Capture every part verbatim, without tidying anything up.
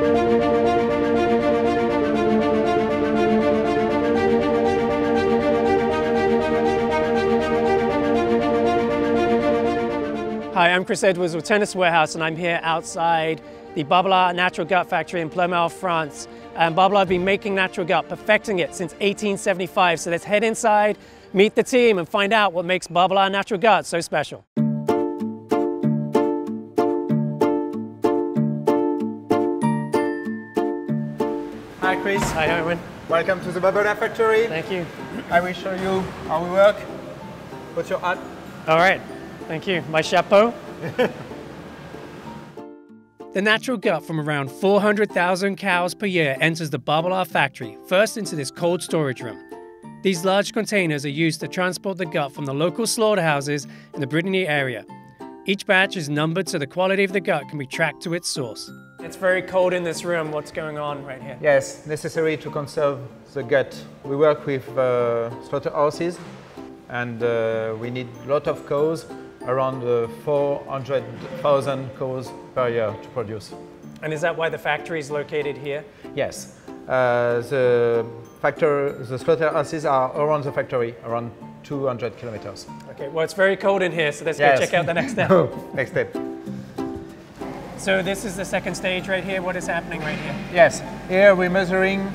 Hi, I'm Chris Edwards with Tennis Warehouse, and I'm here outside the Babolat Natural Gut Factory in Ploemel, France. And Babolat have been making natural gut, perfecting it since eighteen seventy-five. So let's head inside, meet the team, and find out what makes Babolat Natural Gut so special. Hi Chris. Hi Owen. Welcome to the Babolat factory. Thank you. I will show you how we work. Put your hat. All right. Thank you. My chapeau. The natural gut from around four hundred thousand cows per year enters the Babolat factory, first into this cold storage room. These large containers are used to transport the gut from the local slaughterhouses in the Brittany area. Each batch is numbered so the quality of the gut can be tracked to its source. It's very cold in this room. What's going on right here? Yes, necessary to conserve the gut. We work with uh, slaughterhouses, and uh, we need a lot of cows, around uh, four hundred thousand cows per year to produce. And is that why the factory is located here? Yes, uh, the factor, the slaughterhouses are around the factory, around two hundred kilometers. Okay, well it's very cold in here, so let's yes. go check out the next step. Next step. So this is the second stage right here. What is happening right here? Yes, here we're measuring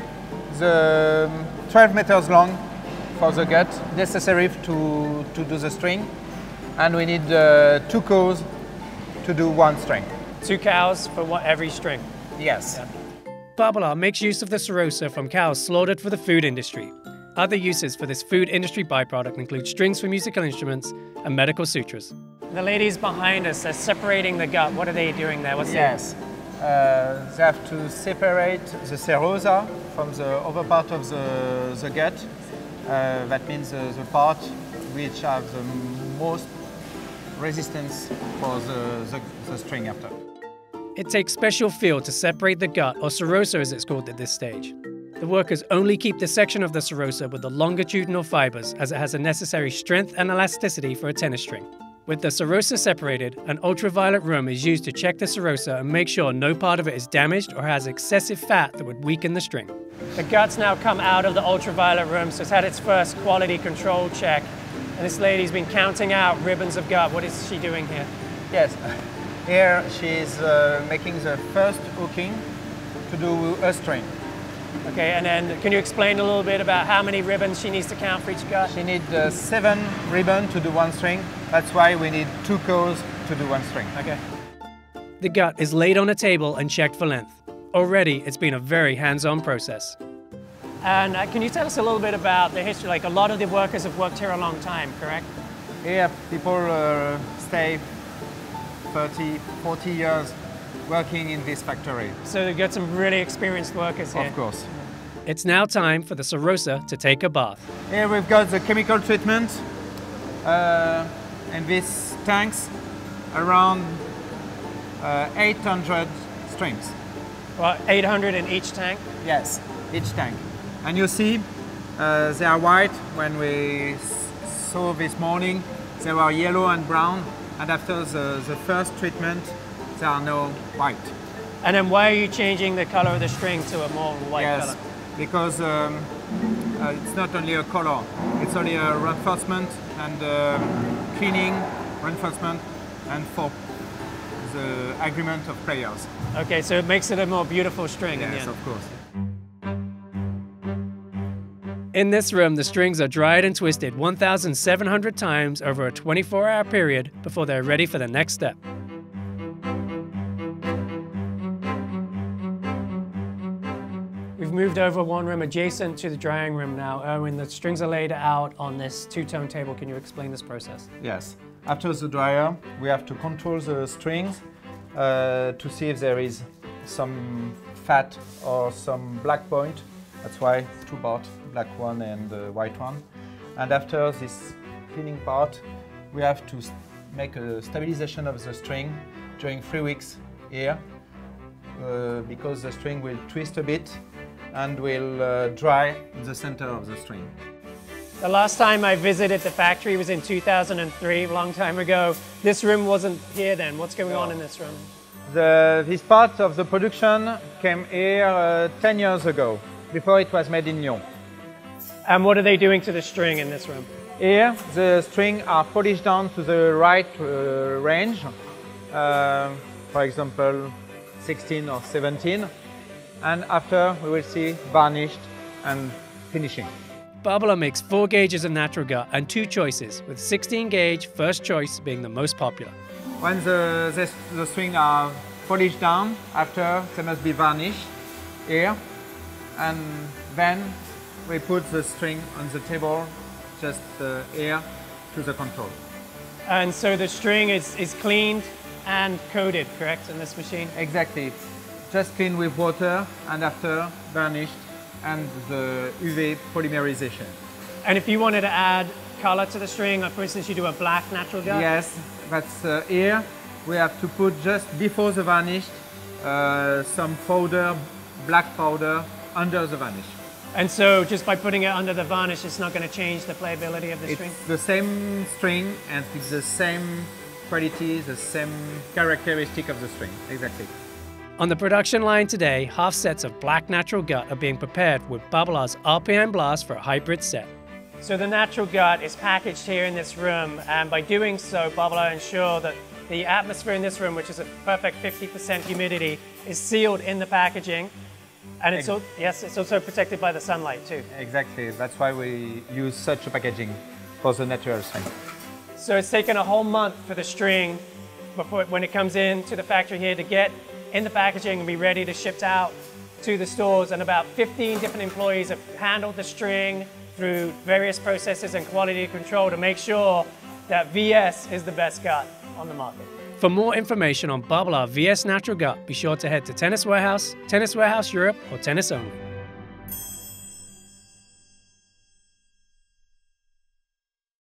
the twelve meters long for the gut, necessary to, to do the string. And we need uh, two cows to do one string. Two cows for one, every string? Yes. Yeah. Babolat makes use of the serosa from cows slaughtered for the food industry. Other uses for this food industry byproduct include strings for musical instruments and medical sutures. The ladies behind us are separating the gut. What are they doing there? What's yes. Uh, they have to separate the serosa from the other part of the, the gut. Uh, that means uh, the part which have the most resistance for the, the, the string after. It takes special field to separate the gut, or serosa as it's called at this stage. The workers only keep the section of the serosa with the longitudinal fibers, as it has the necessary strength and elasticity for a tennis string. With the serosa separated, an ultraviolet room is used to check the serosa and make sure no part of it is damaged or has excessive fat that would weaken the string. The gut's now come out of the ultraviolet room, so it's had its first quality control check. And this lady's been counting out ribbons of gut. What is she doing here? Yes, here she's uh, making the first hooking to do a string. Okay, and then can you explain a little bit about how many ribbons she needs to count for each gut? She needs uh, seven ribbons to do one string. That's why we need two cows to do one string. Okay. The gut is laid on a table and checked for length. Already, it's been a very hands-on process. And uh, can you tell us a little bit about the history? Like, a lot of the workers have worked here a long time, correct? Here, people uh, stay thirty, forty years working in this factory. So you've got some really experienced workers here. Of course. It's now time for the serosa to take a bath. Here we've got the chemical treatment uh, in these tanks, around uh, eight hundred strings. Well, eight hundred in each tank? Yes, each tank. And you see, uh, they are white. When we saw this morning, they were yellow and brown. And after the, the first treatment, they are now white. And then why are you changing the color of the string to a more white yes, color? Because um, uh, it's not only a color, it's only a reinforcement and um, cleaning, reinforcement, and for the agreement of players. Okay, so it makes it a more beautiful string yes, in the end. of course. In this room, the strings are dried and twisted one thousand seven hundred times over a twenty-four hour period before they're ready for the next step. We've moved over one room adjacent to the drying room now. Erwin, the strings are laid out on this two-tone table. Can you explain this process? Yes. After the dryer, we have to control the strings uh, to see if there is some fat or some black point. That's why two parts, black one and uh, white one. And after this cleaning part, we have to make a stabilization of the string during three weeks here, uh, because the string will twist a bit and will uh, dry in the center of the string. The last time I visited the factory was in two thousand three, a long time ago. This room wasn't here then. What's going no. on in this room? The, this part of the production came here uh, ten years ago, before it was made in Lyon. And what are they doing to the string in this room? Here, the strings are polished down to the right uh, range, uh, for example, sixteen or seventeen, and after we will see varnished and finishing. Babolat makes four gauges of natural gut and two choices, with sixteen gauge first choice being the most popular. When the, the, the strings are polished down, after they must be varnished here, and then we put the string on the table, just uh, here to the control. And so the string is, is cleaned and coated, correct, in this machine? Exactly. Just clean with water and after varnished and the U V polymerization. And if you wanted to add color to the string, like for instance you do a black natural gut? Yes, that's uh, here. We have to put just before the varnish uh, some powder, black powder under the varnish. And so just by putting it under the varnish, it's not going to change the playability of the it's string? It's the same string and it's the same quality, the same characteristic of the string, exactly. On the production line today, half sets of black natural gut are being prepared with Babolat's R P M blast for a hybrid set. So the natural gut is packaged here in this room, and by doing so, Babolat ensure that the atmosphere in this room, which is a perfect fifty percent humidity, is sealed in the packaging. And it's, al yes, it's also protected by the sunlight too. Exactly, that's why we use such a packaging for the natural string. So it's taken a whole month for the string, before, when it comes in to the factory here, to get in the packaging and be ready to ship out to the stores. And about fifteen different employees have handled the string through various processes and quality control to make sure that V S is the best gut on the market. For more information on Babolat V S Natural Gut, be sure to head to Tennis Warehouse, Tennis Warehouse Europe, or Tennis Only.